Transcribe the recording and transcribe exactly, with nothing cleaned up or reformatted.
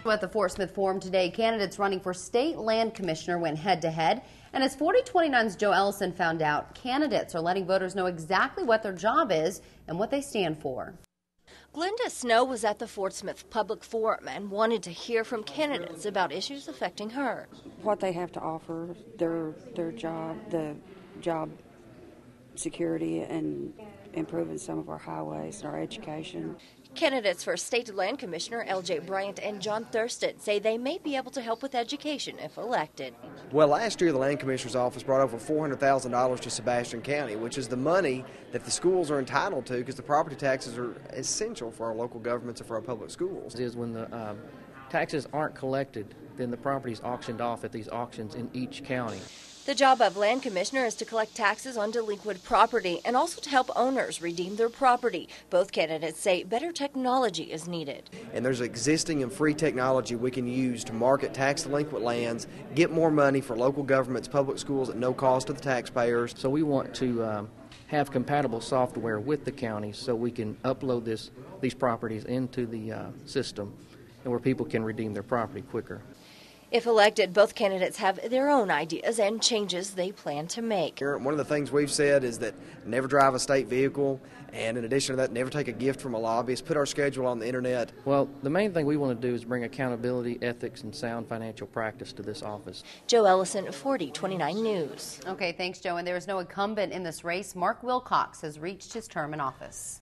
At the Fort Smith Forum today, candidates running for state land commissioner went head-to-head. And as forty twenty-nine's Joe Ellison found out, candidates are letting voters know exactly what their job is and what they stand for. Glenda Snow was at the Fort Smith Public Forum and wanted to hear from candidates about issues affecting her. What they have to offer, their their job, the job security, and improving some of our highways and our education. Candidates for State Land Commissioner L J Bryant and John Thurston say they may be able to help with education if elected. Well, last year the Land Commissioner's Office brought over four hundred thousand dollars to Sebastian County, which is the money that the schools are entitled to because the property taxes are essential for our local governments and for our public schools. Is when the um, taxes aren't collected, then the property is auctioned off at these auctions in each county. The job of Land Commissioner is to collect taxes on delinquent property and also to help owners redeem their property. Both candidates say better technology is needed. And there's existing and free technology we can use to market tax delinquent lands, get more money for local governments, public schools at no cost to the taxpayers. So we want to um, have compatible software with the counties so we can upload this, these properties into the uh, system and where people can redeem their property quicker. If elected, both candidates have their own ideas and changes they plan to make. One of the things we've said is that never drive a state vehicle, and in addition to that, never take a gift from a lobbyist, put our schedule on the internet. Well, the main thing we want to do is bring accountability, ethics, and sound financial practice to this office. Joe Ellison, forty twenty-nine News. Okay, thanks, Joe. And there is no incumbent in this race. Mark Wilcox has reached his term in office.